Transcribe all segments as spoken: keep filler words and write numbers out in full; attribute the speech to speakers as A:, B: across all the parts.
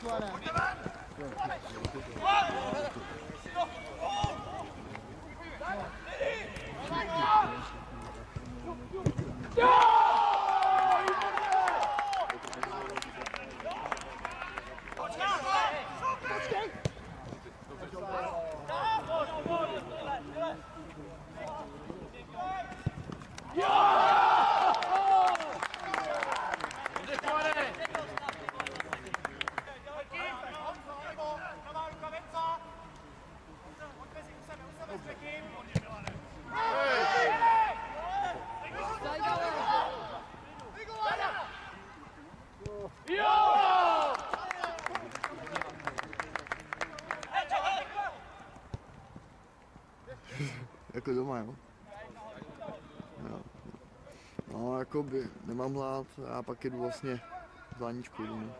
A: Jako doma, jo? Jo. No, jako by nemám hlad, já pak jdu vlastně z Láničkou domů.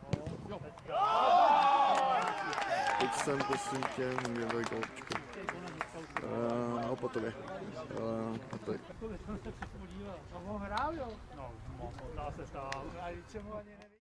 A: Teď jsem, prosím tě, měl golčko. Uh, na Opatově. Uh, a tady.
B: No, hrál jo? No, dá se stát.